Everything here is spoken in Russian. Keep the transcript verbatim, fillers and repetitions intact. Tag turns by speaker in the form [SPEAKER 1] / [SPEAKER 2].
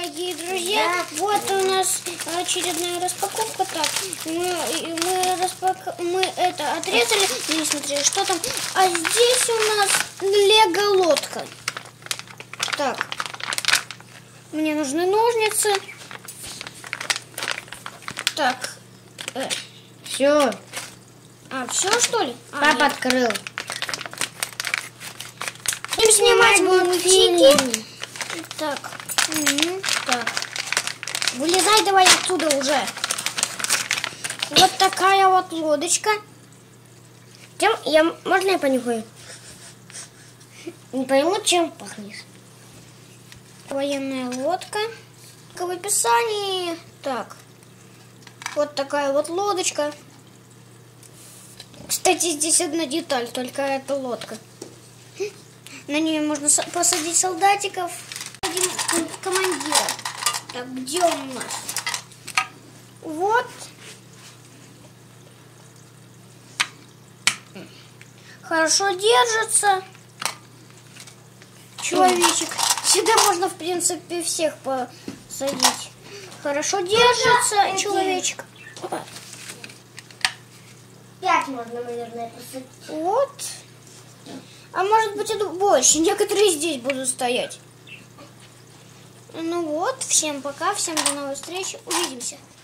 [SPEAKER 1] дорогие друзья, да. Вот у нас очередная распаковка. Так, мы, мы, распак... мы это отрезали. Не смотри, что там. А здесь у нас лего-лодка. Так, мне нужны ножницы. Так, э.
[SPEAKER 2] все.
[SPEAKER 1] А, все что ли? А,
[SPEAKER 2] Папа
[SPEAKER 1] нет.
[SPEAKER 2] открыл.
[SPEAKER 1] Будем снимать мультики. Так, угу. Так. Вылезай давай оттуда уже. Вот такая вот лодочка.
[SPEAKER 2] Чем я, можно я понюхаю? Не пойму, чем пахнет.
[SPEAKER 1] Военная лодка. В описании. Так. Вот такая вот лодочка. Кстати, здесь одна деталь, только это лодка. На нее можно посадить солдатиков. Один командира. Так, где он у нас? Вот. Хорошо держится. Человечек. Сюда можно, в принципе, всех посадить. Хорошо держится человечек.
[SPEAKER 2] Пять можно, наверное, посадить.
[SPEAKER 1] Вот. А может быть, это больше. Некоторые здесь будут стоять. Ну вот, всем пока, всем до новых встреч. Увидимся.